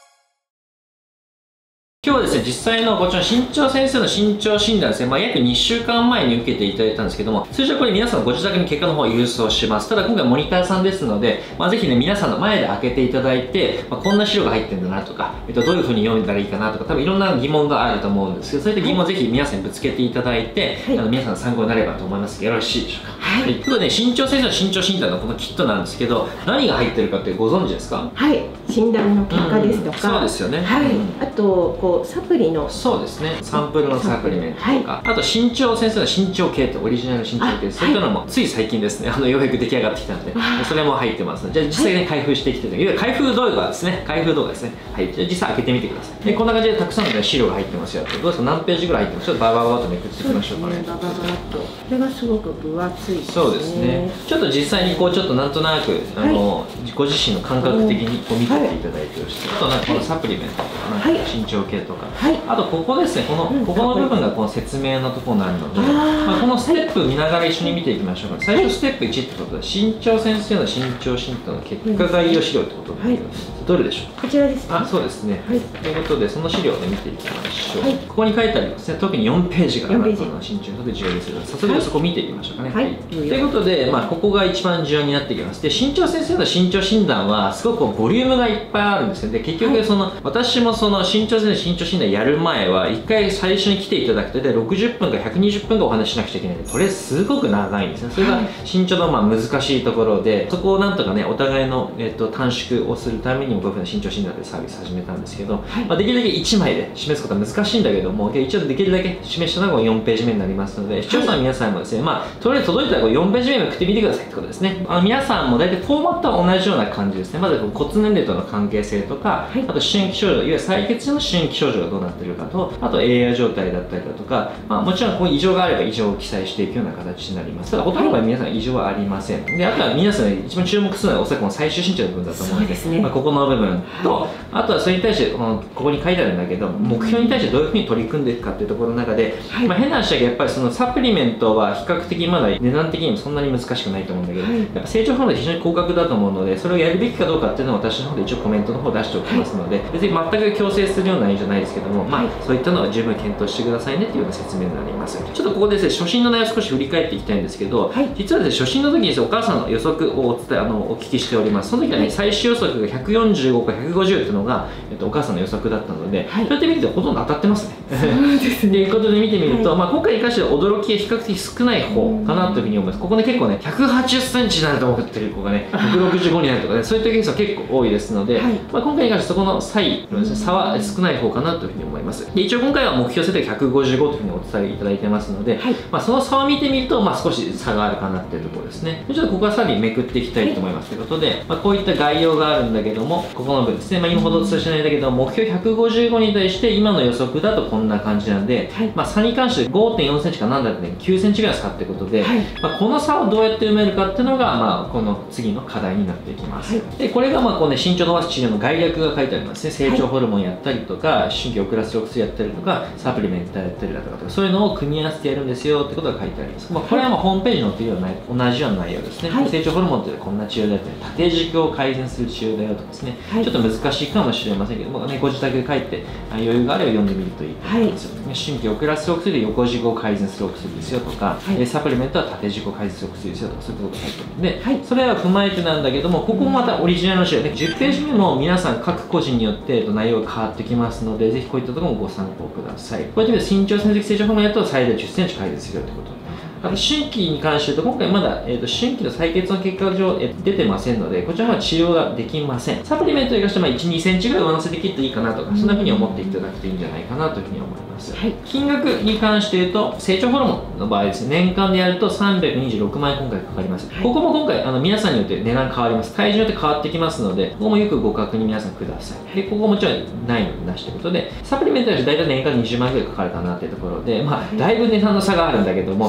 今日はですね、実際のこちらの新潮先生の身長診断ですね、まあ、約にしゅうかんまえに受けていただいたんですけども、通常これ皆さんのご自宅に結果の方を郵送します。ただ今回モニターさんですので、まあ、ぜひね、皆さんの前で開けていただいて、まあ、こんな資料が入ってるんだなとか、えっと、どういう風に読んだらいいかなとか、多分いろんな疑問があると思うんですけど、そういった疑問をぜひ皆さんにぶつけていただいて、はい、あの皆さんの参考になればと思います。よろしいでしょうか。はい。ということで、ね、新潮先生の身長診断のこのキットなんですけど、何が入ってるかってご存知ですか？ はい。診断の結果ですとか、 うん、そうですよね。 はい。うん、あとこうサプリのそうですね、サンプルのサプリメントとか、はい、あと身長先生の身長計とオリジナルの身長計、そういったのもつい最近ですね、あのようやく出来上がってきたので、それも入ってますので、じゃあ実際に開封してきていただいて、開封動画ですね、開封動画ですね、はい、じゃあ実際開けてみてください。でこんな感じでたくさんの、ね、資料が入ってますよ。どうですか、何ページぐらい入ってますか？ちょっとババババッとめくっていきましょうかね。 ババババッと、これがすごく分厚いですね。 そうですね。ちょっと実際にこうちょっとなんとなくあの、はい、ご自身の感覚的にこう見ていただいて、はい、あとなんかこのサプリメントとか、はい、身長計とか、はい、あとここですね、このここの部分がこの説明のところになるので、まあ、このステップ見ながら一緒に見ていきましょうか。最初ステップいちってことで、新潮先生の身長診断の結果概要資料ってことで、はい、どれでしょうか？ こちらですね。 あ、そうですね、はい、ということでその資料で見ていきましょう、はい、ここに書いてありますね、特によんページがあるのが身長と重要ですので、早速そこ見ていきましょうかね。はい、はい、ということで、まあ、ここが一番重要になってきます。で、新潮先生の身長診断はすごくボリュームがいっぱいあるんですよ。で、結局その、はい、私もその新潮先生の身長診断やる前は一回最初に来ていただくとでろくじゅっぷんかひゃくにじゅっぷんかお話ししなくちゃいけないので、これすごく長いんですね。それが身長のまあ難しいところで、そこをなんとかね、お互いの、えっと、短縮をするためにもこういうふうな身長診断でサービス始めたんですけど、はい、まあできるだけいちまいで示すことは難しいんだけども、一応できるだけ示したのがよんページ目になりますので、視聴者の皆さんもですね、まあとりあえず届いたらよんページ目めくってみてくださいってことですね。あの皆さんも大体フォーマットは同じような感じですね。まず骨年齢との関係性とか、はい、あと思春期症状、いわゆる採血時の思春期症状がどうなっているかと、あと栄養状態だったりだとか、まあ、もちろんこう異常があれば異常を記載していくような形になります。ただほとんどの場合皆さん異常はありません。で、あとは皆さんが一番注目するのはおそらくこの最終身長の部分だと思うので、ね、まあ、ここの部分と、はい、あとはそれに対してこのここに書いてあるんだけど、目標に対してどういうふうに取り組んでいくかっていうところの中で、はい、まあ、変な話だけどやっぱりそのサプリメントは比較的まだ値段的にもそんなに難しくないと思うんだけど、はい、やっぱ成長ホルモンで非常に高額だと思うので、それをやるべきかどうかっていうのは私の方で一応コメントの方出しておきますので、はい、別に全く強制するような内容じゃないですけども、まあ、そういったのは十分検討してくださいねっていうような説明になります。ちょっとここでですね、初診の内容を少し振り返っていきたいんですけど、はい、実はですね、初診の時にですね、お母さんの予測をお伝えあのお聞きしております。その時はね、最終予測がひゃくよんじゅうごかひゃくごじゅうっていうのが、えっと、お母さんの予測だったので、はい、そうやって見るとほとんど当たってますね。そうですね。ということで見てみると、はい、まあ、今回に関しては驚きが比較的少ない方かなというふうに思います。ここで結構ね、ひゃくはちじゅっセンチになると思ってる子がね、ひゃくろくじゅうごになるとかね、そういったケースは結構多いですので、はい、まあ、今回に関してそこの差異の差は少ない方かなというふうに思います。で、一応今回は目標設定がひゃくごじゅうごというふうにお伝えいただいてますので、はい、まあ、その差を見てみると、まあ、少し差があるかなっていうところですね。ちょっとここはさらにめくっていきたいと思いますということで、まあ、こういった概要があるんだけども、ここの部分ですね、まあ、今ほどお伝えしないんだけど、目標ひゃくごじゅうごに対して今の予測だとこんな感じなんで、はい、まあ、差に関して ごてんよんセンチかなんだってね、きゅうセンチぐらいの差ってことで、はい、まあ、この差をどうやって埋めるかっていうのが、まあ、この次の課題になっていきます。はい、で、これがまあこう、ね、身長伸ばす治療の概略が書いてありますね。成長ホルモンやったりとか、思春期遅らせるお薬やったりとか、サプリメントやったりだとか、そういうのを組み合わせてやるんですよってことが書いてあります。まあ、これはまあホームページに載っているような同じような内容ですね。はい、成長ホルモンっていうのはこんな治療だよね、縦軸を改善する治療だよとかですね、はい、ちょっと難しいかもしれませんけども、ね、ご自宅で書いて余裕があれば読んでみるといいと思いますよ。はい、思春期遅らせるお薬で横軸を改善するお薬ですよとか、はい、サプリメントは縦軸を改善するお薬ですよとか、そういうことが書いてあるので、はい、それは踏まえてなんだけども、ここもまたオリジナルの資料ね、じゅっページ目も皆さん各個人によって内容が変わってきますので、ぜひこういったところもご参考ください。こうやって見ると身長線的成長ホルモンやると最大じゅっセンチ改善するよってこと。あと思春期に関して言うと、今回まだ、えー、と思春期の採血の結果上、えー、出てませんので、こちらは治療ができません。サプリメントに関しては、いち、にセンチぐらい上乗せできるといいかなとか、そんなふうに思っていただくといいんじゃないかなというふうに思います。はい、金額に関して言うと、成長ホルモンの場合ですね、年間でやるとさんびゃくにじゅうろくまんえん今回かかります。はい、ここも今回、あの皆さんによって値段変わります。体重によって変わってきますので、ここもよくご確認皆さんください。で、ここもちろんないのになしということで、サプリメントに関して大体年間にじゅうまんえんぐらいかかるかなというところで、まあ、だいぶ値段の差があるんだけども、というところ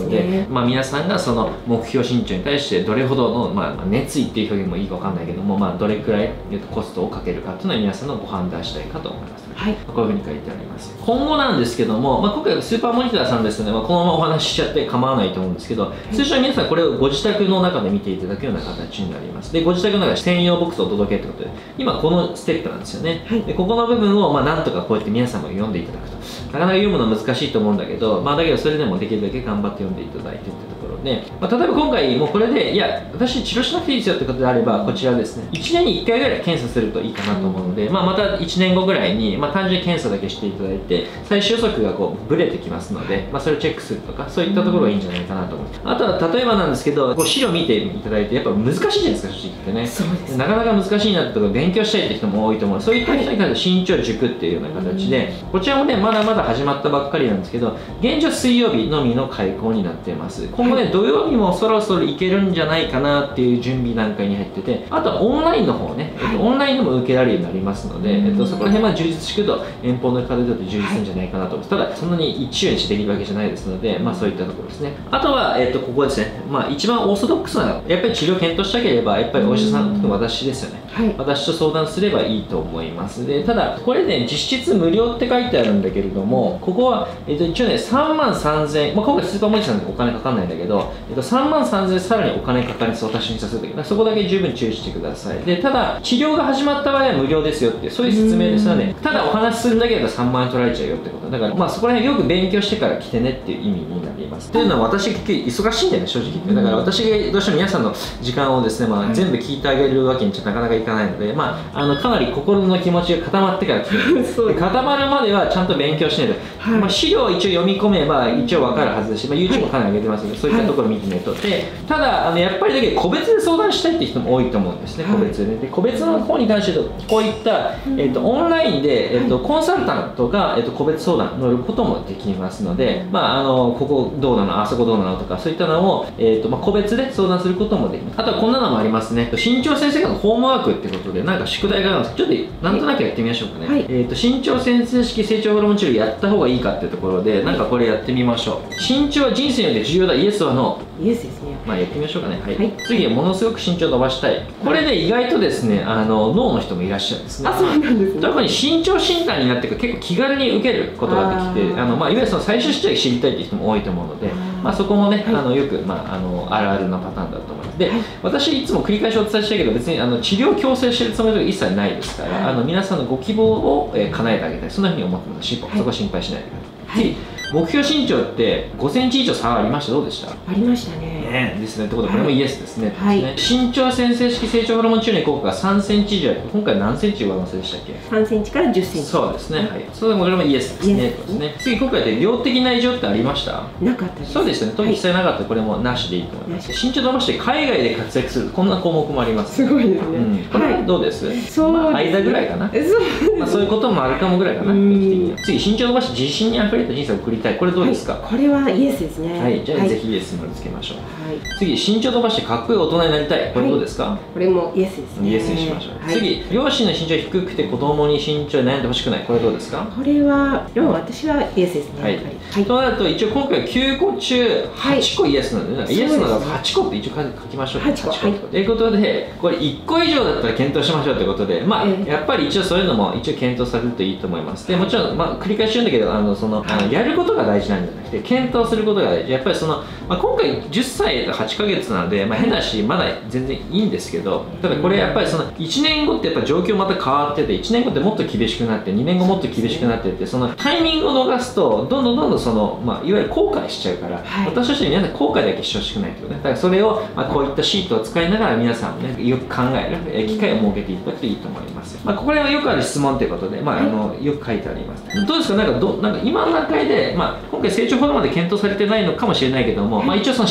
ので、 ね、 まあ、皆さんがその目標身長に対してどれほどの、まあ、熱意っていう表現もいいかわかんないけども、まあ、どれくらいコストをかけるかっていうのは皆さんのご判断したいかと思います。 はい、 こういうふうに書いてあります。今後なんですけども、まあ、今回スーパーモニターさんですね、まあ、このままお話ししちゃって構わないと思うんですけど、通常皆さんこれをご自宅の中で見ていただくような形になります。で、ご自宅の中で専用ボックスをお届けということで、今このステップなんですよね。 はい、 でここの部分をまあなんとかこうやって皆さんも読んでいただくと、なかなか読むの難しいと思うんだけど、まあ、だけどそれでもできるだけ頑張って読んでいただいてってところで、まあ、例えば今回もうこれでいや私治療しなくていいですよってことであれば、こちらですね、いちねんにいっかいぐらい検査するといいかなと思うので、まあ、またいちねんごぐらいに、まあ、単純に検査だけしていただいて最終予測がこうブレてきますので、まあ、それをチェックするとかそういったところがいいんじゃないかなと思います。あとは例えばなんですけど、こう資料見ていただいてやっぱ難しいじゃないですか、正直言ってね。 そうです。 なかなか難しいなってところ勉強したいって人も多いと思う。そういった人に関して身長塾っていうような形で、こちらもねまだまだ始まったばっかりなんですけど、現状水曜日のみの開講になっています。今後ね土曜日もそろそろいけるんじゃないかなっていう準備段階に入ってて、あとはオンラインの方ね、えっと、オンラインでも受けられるようになりますので、えっと、そこら辺は充実してくると遠方の方にとって充実するんじゃないかなと思います。ただそんなに一週にしてできるわけじゃないですので、まあそういったところですね。あとは、えっと、ここですね、まあ一番オーソドックスなやっぱり治療を検討したければやっぱりお医者さんと私ですよね、 はい、 私と相談すればいいと思います。でただこれね実質無料って書いてあるんだけれども、ここは、えっと、一応ねさんまんさんぜんえん、まあ、今回スーパーモニターさんでお金かかんないんだけど、えっと、さんまんさんぜんえんさらにお金かかりそう、私にさせるときそこだけ十分注意してください。でただ治療が始まった場合は無料ですよっていうそういう説明ですので、ただお話しするだけだとさんまんえん取られちゃうよってことだから、まあそこら辺よく勉強してから来てねっていう意味になります。というのは私結局忙しいんだよね、正直言って。だから私がどうしても皆さんの時間をですね、まあ、全部聞いてあげるわけにちょっとなかなかいかないので、まあ、あのかなり心の気持ちが固まってから来てるで固まるまではちゃんと勉強しないと、はい、まあ、資料を一応読み込めば一応分かるはずですし、まあ、YouTube もかなり上げてますので、そういったところを見てみると、でただあのやっぱりだけ個別で相談したいっていう人も多いと思うんですね、個別でね。で個別の方に関して言うとこういった、えー、とオンラインで、えー、とコンサルタントが、えー、と個別相談乗ることもできますので、まあ、あのここどうなのあそこどうなのとかそういったのを、えーとまあ、個別で相談することもできます。あとはこんなのもありますね。新潮先生がホームワークってことでなんか宿題があるんです。ちょっとなんとなくやってみましょうかね、はい、えー、と新潮先生式成長ホルモン治療やった方がいいかっていうところでなんかこれやってみましょう。身長は人生によって重要だ、イエスはノー。 イエスですね。 まあやってみましょうかね。はい。 はい、 次ものすごく身長伸ばしたい。これで意外とですね、あの脳の人もいらっしゃるんですね。 あ、そうなんですね。 特に身長診断になってから結構気軽に受けることができて、あのまあいわゆるその最終視点知りたいっていう人も多いと思うので、まあそこもね、はい、あのよくまああのあるあるなパターンだと思います。で、はい、私いつも繰り返しお伝えしたいけど別にあの治療を強制してるつもりは一切ないですから、はい、あの皆さんのご希望を、えー、叶えてあげたい、そんなふうに思ってます。そこは心配しないでください。はい、次目標身長ってごセンチ以上差がありました。どうでした？ ありましたね。 ねですね。ってことでこれもイエスですね。 はい、 ですね。身長先生式成長ホルモン治療の効果がさんセンチ以上、今回何センチ上乗せでしたっけ？ さんセンチからじゅっセンチ。 そうですね。はい。それもこれもイエスですね。ですね。次今回で量的な異常ってありました？ なかったです。 そうですね。特に実際なかったらこれもなしでいいと思います。身長伸ばして海外で活躍するこんな項目もあります。 すごいですね。 うん。これはどうです？ そう。 まあ間ぐらいかな。そう。まあそういうこともあるかもぐらいかな。次身長伸ばして自信にあふれた人生を送りたい。これどうですか？ これはイエスですね。 はい。じゃあぜひイエスにつけましょう。次身長伸ばしてかっこいい大人になりたい。これどうですか？ これもイエスですね。 イエスにしましょう。次両親の身長低くて子供に身長で悩んでほしくない。これどうですか？ これはでも私はイエスですね。 はい。となると一応今回はきゅうこ中はちこイエスなんで、イエスのはちこって一応書きましょう。はちこ。ということでこれいっこ以上だったら検討しましょうということで、まあやっぱり一応そういうのも一応検討されるといいと思います。でもちろんまあ繰り返し言うんだけど、あのそのあのやることが大事なんじゃなくて検討することが大事。やっぱりそのまあ今回じゅっさいとはちかげつなので、まあ変だしまだ全然いいんですけど、ただこれやっぱりそのいちねんごってやっぱ状況また変わってて、いちねんごってもっと厳しくなってにねんごもっと厳しくなってって、そのタイミングを逃すとどんどんどんどんその、まあ、いわゆる後悔しちゃうから、はい、私として皆さん後悔だけしてほしくないというね。だからそれを、まあ、こういったシートを使いながら皆さんもねよく考える機会を設けていただくといいと思います。まあ、ここら辺はよくある質問ということで、まあ、あのよく書いてあります。どうですか？なんかどなんか今の段階で、まあ、今回成長ホルモンで検討されてないのかもしれないけども、まあ、一応その視聴者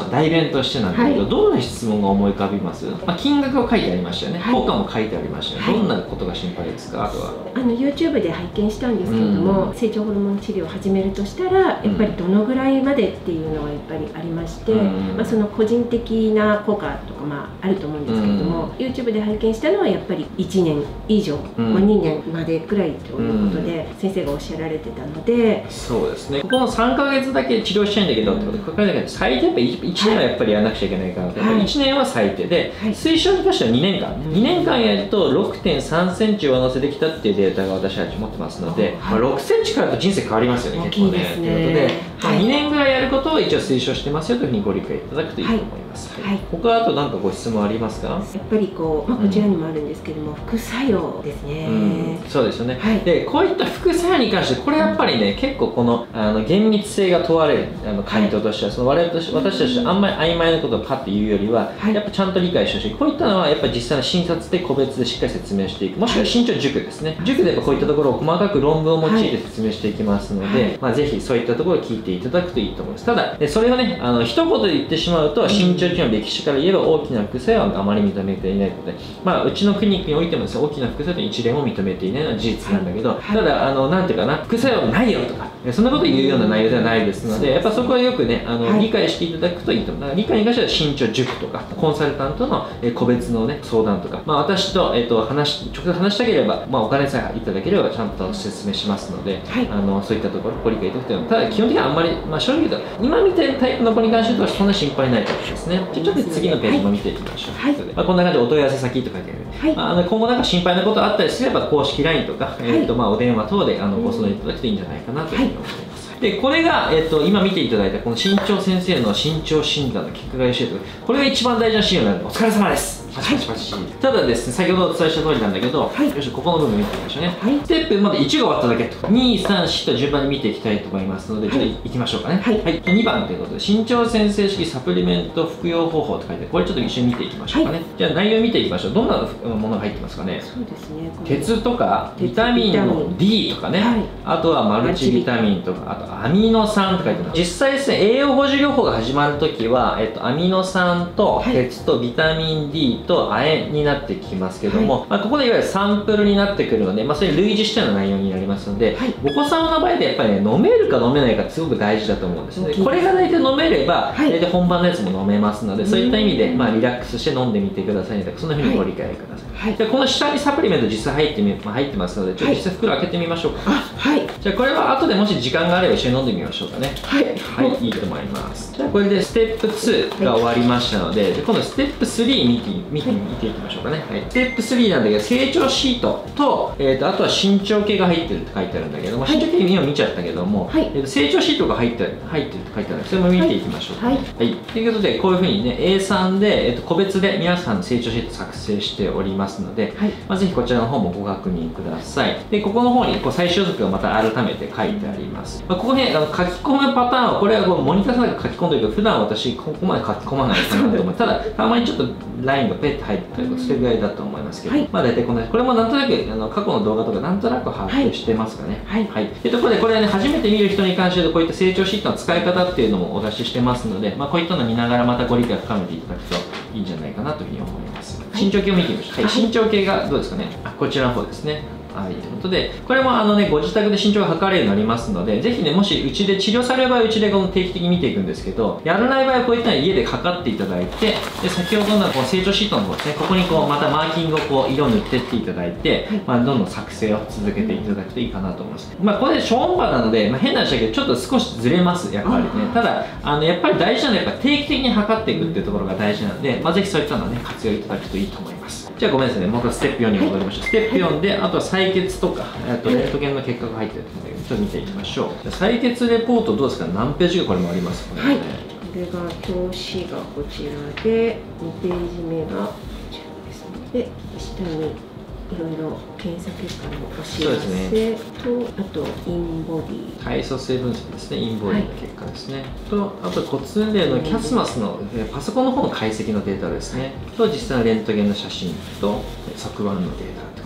ん代弁としてなんだけど、 はい、 どんな質問が思い浮かびます？まあ、金額は書いてありましたよね、 はい、 効果も書いてありましたよね、はい、どんなことが心配ですか？あとはあの YouTube で拝見したんですけれども、うん、成長ホルモン治療を始めるとしたらやっぱりどのぐらいまでっていうのはやっぱりありまして、うん、まあ、その個人的な効果とか、まあ、あると思うんですけれども、うん、YouTube で拝見したのはやっぱりいちねん以上、うん、まあ、にねんまでくらいということで、うん、先生がおっしゃられてたので、 そうですね、ここのさんかげつだけ治療したいんだけどってことで、ここだけ最低やっぱいちねんはやっぱりやらなくちゃいけないから、はい、いちねんは最低で、はい、推奨に関してはにねんかん、ね、にねんかんやると ろくてんさんセンチ上乗せできたっていうデータが私たち持ってますので、はい、まあ、ろくセンチからだと人生変わりますよね、結構ね。ということで、はい、にねんぐらいやることを一応推奨してますよというふうにご理解いただくといいと思います。はい、はい、他あと何かご質問ありますか？やっぱりこう、まあ、こちらにもあるんですけども、うん、副作用ですね、 うん、そうですよね、はい、でこういった副作用に関してこれやっぱりね、結構このあの厳密性が問われるあの回答としては、はい、その我々として私たちあんまり曖昧なことをパッて言うよりは、はい、やっぱちゃんと理解してほしい。こういったのはやっぱり実際の診察で個別でしっかり説明していく、もしくは身長塾ですね、塾でやっぱこういったところを細かく論文を用いて説明していきますので、はい、まあ、ぜひそういったところを聞いていただくといいと思います。ただそれをね、あの一言で言ってしまうと、身長期の歴史から言えば大きな副作用はあまり認めていないので、まあ、うちのクリニックにおいてもですね、大きな副作用の一例も認めていないのは事実なんだけど、はい、ただあのなんていうかな、副作用ないよとかそんなこと言うような内容ではないですので、やっぱそこはよくね、あの、はい、理解していただくといいと思う。だから理解に関しては身長塾とかコンサルタントの個別のね相談とか、まあ、私と、えー、と話直接話したければ、まあ、お金さえいただければちゃんと説明しますので、はい、あのそういったところご理解いただくというのは、ただ基本的にはあんまり、まあ、正直言うと今みたいなタイプの子に関してはそんな心配ないと思いますね。ちょっと次のページも見ていきましょう。はい、まあ、こんな感じでお問い合わせ先と書いてある、はい、まあ、あの今後なんか心配なことあったりすれば公式 ライン とか、はい、えーとまあ、お電話等であのご相談いただくといいんじゃないかなというふうに思います。はい、でこれが、えっと、今見ていただいたこの身長先生の身長診断の結果が教えてる、これが一番大事なシーンになるので、お疲れ様です。パチパチパチ、はい、ただですね、先ほどお伝えした通りなんだけど、はい、よし、ここの部分見ていきましょうね、はい、ステップまでいちが終わっただけと、に、さん、よんと順番に見ていきたいと思いますので、ちょっといきましょうかね。はい、はい、にばんということで、身長先生式サプリメント服用方法と書いて、これちょっと一緒に見ていきましょうかね。はい、じゃあ内容見ていきましょう。どんなものが入ってますかね。 そうですね、 鉄とかビタミンの D とかね、はい、あとはマルチビタミンとか、あとアミノ酸と書いてます。実際ですね、栄養補助療法が始まるときは、えっと、アミノ酸と鉄とビタミン D と亜鉛になってきますけども、はい、まあ、ここでいわゆるサンプルになってくるので、まあ、それに類似したような内容になりますので、はい、お子様の場合でやっぱりね、飲めるか飲めないかってすごく大事だと思うんですね。これが大体飲めれば、はい、大体本番のやつも飲めますので、そういった意味で、まあ、リラックスして飲んでみてくださいねとか、そんなふうにご理解ください。はい、じゃあこの下にサプリメント実際入ってみ、まあ、入ってますので、ちょっと実際袋開けてみましょうか。はい、じゃあこれは後でもし時間があれば一緒に飲んでみましょうかね。はい、はい、いいと思います。じゃあこれでステップツーが終わりましたので、で今度ステップスリー見て見て見ていきましょうかね。はい、ステップスリーなんだけど、成長シートと、えー、とあとは身長計が入ってるって書いてあるんだけども、はい、身長計今見ちゃったけども、はい、えー、と成長シートが入ってる入ってるって書いてあるので、それも見ていきましょうか。はい、はい、ということでこういうふうにね エースリー で、えー、と個別で皆さんの成長シート作成しておりますので、はい、まあ、ぜひこちらの方もご確認ください。でここの方にこう最終図がまた改めて書いてあります。まあ、ここね、あの書き込むパターンはこれはこうモニターさんが書き込んでるけど、普段私ここまで書き込まないかなと思うただたまにちょっとラインがペッと入ってたりとかそれぐらいだと思いますけど、はい、まあ大体このこれもなんとなくあの過去の動画とかなんとなく把握してますかね。はい、はい、というところでこれはね、初めて見る人に関してこういった成長シートの使い方っていうのもお出ししてますので、まあ、こういったのを見ながらまたご理解を深めていただくといいんじゃないかなというふうに思います。はい、身長計を見てみましょう。はい、身長計がどうですかね。あ、こちらの方ですね。はい、ということで、これもあの、ね、ご自宅で身長が測れるようになりますので、ぜひね、もしうちで治療される場合はうちでこの定期的に見ていくんですけど、やらない場合はこういったのを家で測っていただいて、で先ほどのこの成長シートの方ですね、ここにこうまたマーキングをこう色を塗ってっていただいて、まあ、どんどん作成を続けていただくといいかなと思います。まあ、これで超音波なので、まあ、変な話だけど、ちょっと少しずれます、やっぱりね。ただ、あのやっぱり大事なのはやっぱ定期的に測っていくっていうところが大事なので、まあ、ぜひそういったのをね、活用いただくといいと思います。じゃあごめんなさいね、もう一回ステップよんに戻りましょう。ステップよんで、あとは採血とか、えっとレントゲンの結果が入ってるので、ちょっと見ていきましょう。採血レポートどうですか、何ページがこれもありますかね。はい、これが表紙がこちらで、にページ目がこちらですね。で、下にいろいろ検査結果のお知らせと、あとインボディ体組成分析ですね、インボディの結果ですね、はい、とあと骨年齢のキャスマスのパソコンの方の解析のデータですね、と実際のレントゲンの写真と側腕のデータと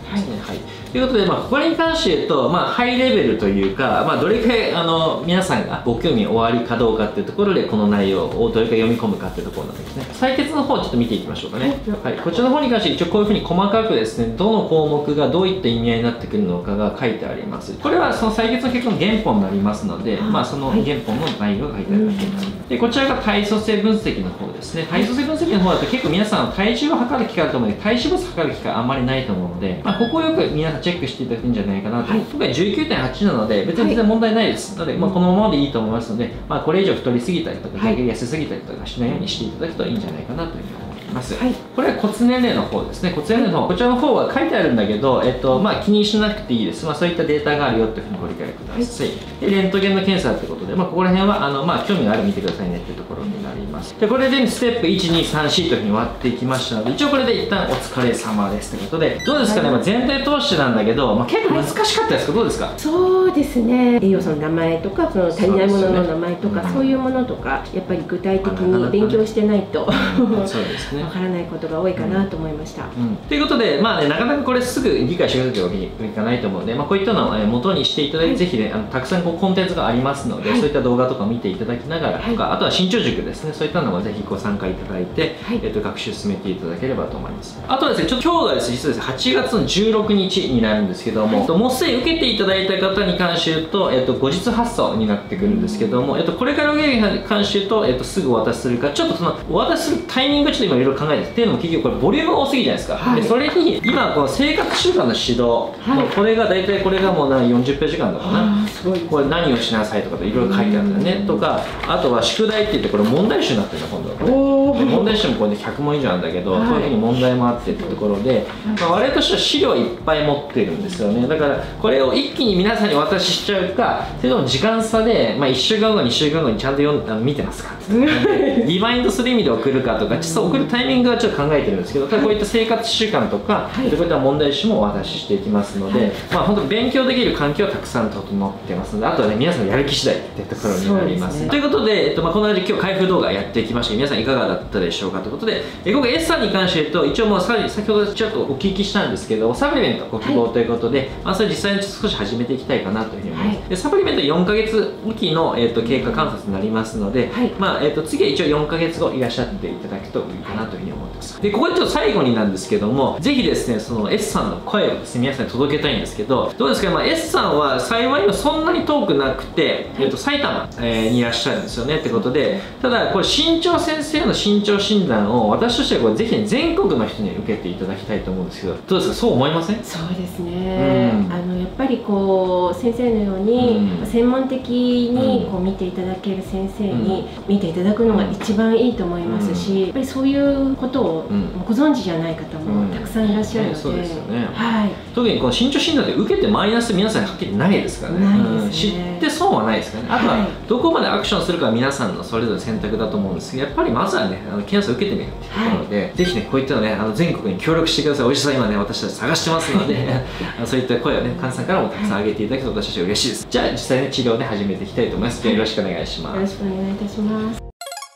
ですね。はい、ということで、まあ、これに関して言うと、まあ、ハイレベルというか、まあ、どれくらいあの皆さんがご興味おありかどうかっていうところでこの内容をどれくらい読み込むかっていうところなんですね。採決の方ちょっと見ていきましょうかね。はい、こちらの方に関して一応こういうふうに細かくですね、どの項目がどういった意味合いになってくるのかが書いてあります。これはその採決の結果の原本になりますので、まあ、その原本の内容が書いてあるわけです。でこちらが体組成分析の方ですね。体組成分析の方だと結構皆さん体重を測る機会あると思うので、体脂肪測る機会あんまりないと思うので、まあ、ここをよく皆さんチェックしていただくんじゃないかなと。はい、今回 じゅうきゅうてんはち なので別に全然問題ないです。なので、まあ、このままでいいと思いますので、まあ、これ以上太りすぎたりとか、はい、痩せすぎたりとかしないようにしていただくといいんじゃないかなというふうに思います。はい、これは骨年齢の方ですね。骨年齢の方、こちらの方は書いてあるんだけど、えっとまあ、気にしなくていいです。まあ、そういったデータがあるよというふうにご理解ください。はい、でレントゲンの検査ということで、まあ、ここら辺はあの、まあ、興味がある見てくださいねというところになります。でこれでステップいち、に、さん、よんというふうに割っていきましたので、一応これで一旦お疲れ様ですということで、どうですかね、はい、まあ、全体通してなんだけど、まあ、結構難しかったですか、はい、どうですか。 そうですね、栄養素の名前とかその足りないものの名前とか そう,、ね、そういうものとかやっぱり具体的に勉強してないとわからないことが多いかなと思いました。 うんうん、ということで、まあね、なかなかこれすぐ理解してくれるわけにいかないと思うので、まあ、こういったのを元にしていただいて、はい、ぜひねあのたくさんこうコンテンツがありますので、はい、そういった動画とかを見ていただきながらとか、はい、あとは身長塾ですね、そういったのもぜひご参加いただいて、はい、えっと学習進めていただければと思います。あとはですね、ちょっと今日がですね、実はですねはちがつのじゅうろくにちになるんですけども、はい、もうすでに受けていただいた方に関して言うと、えっと、後日発送になってくるんですけども、えっと、これから受けるに関して言うと、えっと、すぐお渡しするか、ちょっとそのお渡しするタイミングちょっと今いろいろ考えてっていうのも結局これボリュームが多すぎじゃないですか。はい、でそれに今この生活習慣の指導、はい、これが大体これがもうよんじゅっページ間だかな、これ何をしなさいとかいろいろ書いてあるんだよねとか、あとは宿題って言ってこれ問題集になってるの今度はこれ。問題集もこれでひゃくもん以上あるんだけど、はい、こういうふうに問題もあってってところで、まあ、我々としては資料いっぱい持ってるんですよね。だからこれを一気に皆さんにお渡ししちゃうか、それとも時間差で、まあ、いっしゅうかんごにしゅうかんごにちゃんと読んあの見てますかってリマインドする意味で送るかとか、実は送るタイミングはちょっと考えてるんですけど、ただこういった生活習慣とか、はい、こういった問題集もお渡ししていきますので、はい、まあ本当勉強できる環境はたくさん整ってますので、あとはね皆さんのやる気次第ってところになります。ということで、えっとまあ、こんな感じで今日開封動画やっていきました。皆さんいかがだったでしょうかということで、え今回 S さんに関して言うと、一応もうさらに先ほどちょっとお聞きしたんですけど、サプリメントご希望ということで、はい、まあそれ実際に少し始めていきたいかなというふうに思います。はい、でサプリメントよんかげつおきの、えー、と経過観察になりますので、はい、まあえー、と次は一応よんかげつごいらっしゃっていただくといいかなというふうに思ってます。でここでちょっと最後になんですけども、ぜひですねその S さんの声をですね皆さんに届けたいんですけど、どうですか、まあ、S さんは幸いにもそんなに遠くなくて、えー、と埼玉、えー、にいらっしゃるんですよねってことで、ただこれ身長先生の身長診断を私としてはこれぜひ、ね、全国の人に受けていただきたいと思うんですけど、どうですか、そう思いません？ そうですね、うん、あのやっぱりこう先生のように、うん、専門的にこう見ていただける先生に見ていただくのが一番いいと思いますし、うん、やっぱりそういうことをご存知じゃない方もたくさんいらっしゃるので、 そうですよね、 はい、 特にこの身長診断で受けてマイナス皆さんにはっきりないですからね、うん、知って損はないですからね。あとはどこまでアクションするかは皆さんのそれぞれ選択だと思うんですけど、やっぱりまずはねあの検査を受けてみるっていうところで、はい、ぜひねこういったのねあの全国に協力してください。お医者さん今ね私たち探してますのでそういった声をね患者さんからもたくさん上げていただけると私たちは嬉しいです。じゃあ実際ね治療をね始めていきたいと思います。じゃあよろしくお願いします。 よろしくお願いいたします。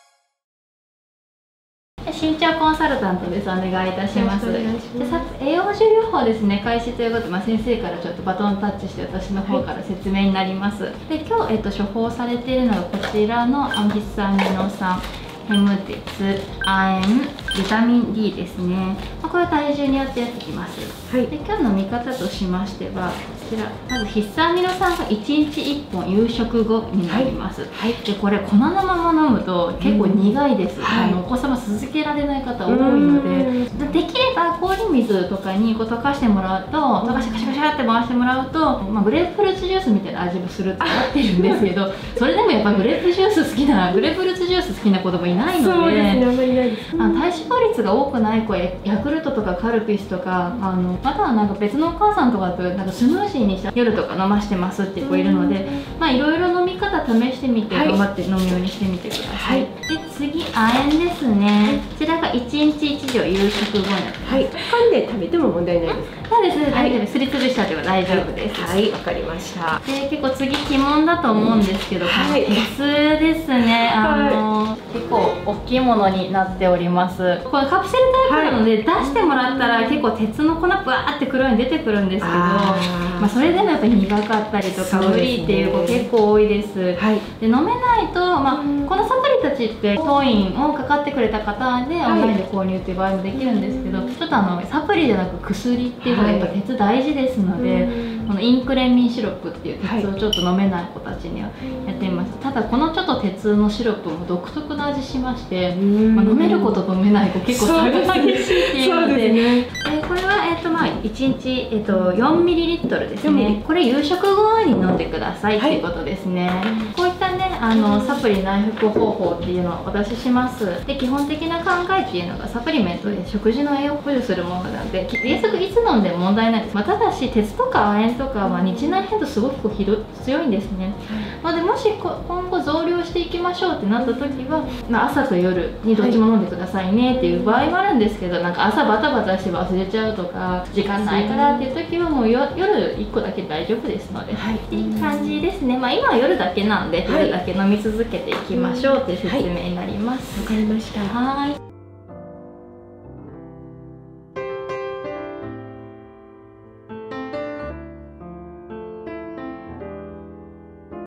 身長コンサルタントです。お願いいたします。で栄養士療法ですね開始ということで、まあ、先生からちょっとバトンタッチして私の方から説明になります。はい、で今日、えっと、処方されているのがこちらのアンギスアミノ酸、ヘム鉄、亜鉛、ビタミン D ですね。まあ、これは体重によってやってきます。はい、で今日の見方としましてはこちらまず必須アミノ酸がいちにちいっぽん夕食後になります。はいはい、でこれ粉のまま飲むと結構苦いです。うん、はい、あのお子様続けられない方多いので、できれば氷水とかにこう溶かしてもらうと、溶かしてカシャカシャって回してもらうと、まあ、グレープフルーツジュースみたいな味もするってなってるんですけどそれでもやっぱグレープジュース好きなグレープフルーツジュース好きな子供いないので、あの体脂肪率が多くない子はヤクルトとかカルピスとか、あのまたはなんか別のお母さんとかだとなんかスムージーにして夜とか飲ましてますっていう子いるので、まあいろいろ飲み方試してみて頑張って飲むようにしてみてください。はい、で次亜鉛ですね。こちらがいちにちいち錠夕食後になってます。 はい、噛んで食べても問題ないですか？ そうですね、大丈夫です。すりつぶしちゃっても大丈夫です。 はい、わかりました。 で、結構次鬼門だと思うんですけど、 はい、 鉄ですね。あの、はい、結構大きいものになっております。これカプセルタイプなので、はい、出してもらったら結構鉄の粉バーって黒いの出てくるんですけど、あまあそれでもやっぱり苦かったりとか無理っていう子結構多いです。はい、で飲めないと、まあこのサプリたちって当院をかかってくれた方でオンラインで購入っていう場合もできるんですけど、ちょっとあのサプリじゃなく薬っていうのがやっぱ鉄大事ですので、このインクレミンシロップっていう鉄をちょっと飲めない子たちにはやってみます。ただこのちょっと鉄のシロップも独特な味しまして、まあ、飲める子と飲めない子結構差が激しいっていうので、ね、これは、えーとまあ、いちにち、えー、とよんミリリットルですね。これ夕食後に飲んでくださいっていうことですね。はい、こういったねあのサプリ内服方法っていうのをお出しします。で基本的な考えっていうのがサプリメントで食事の栄養を補助するものなので原則いつ飲んでも問題ないです。まあ、ただし鉄とか亜鉛とかは日内変動すごくひど強いんですね。なのでもし今後増量していきましょうってなった時は、まあ、朝と夜にどっちも飲んでくださいねっていう場合もあるんですけど、なんか朝バタバタして忘れちゃうとか時間ないからっていう時はもうよ夜いっこだけ大丈夫ですので、はい、っていう感じですね。まあ今は夜だけなんで、はい、夜だけ飲み続けていきましょうっていう説明になります。 わかりました。 はい。